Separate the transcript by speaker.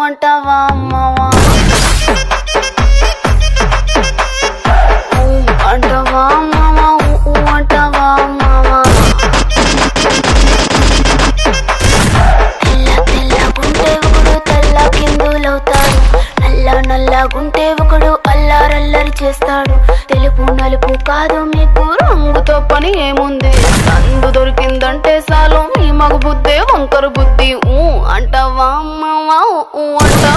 Speaker 1: అంటావా అమ్మవా అంటావా అమ్మవా అంటావా అమ్మవా తెల్లగుంటే ఒకడు తెల్ల కిందులవుతాడు నల్లగుంటే ఒకడు అల్లారల్లరి చేస్తాడు తెలుపు నలుపు కాదు మీకు రంగుతో పని ఏముంది సందు దొరికిందంటే చాలు మీ మగ బుద్ధే వంకర బుద్ధి అంటావా అమ్మవా అంటావా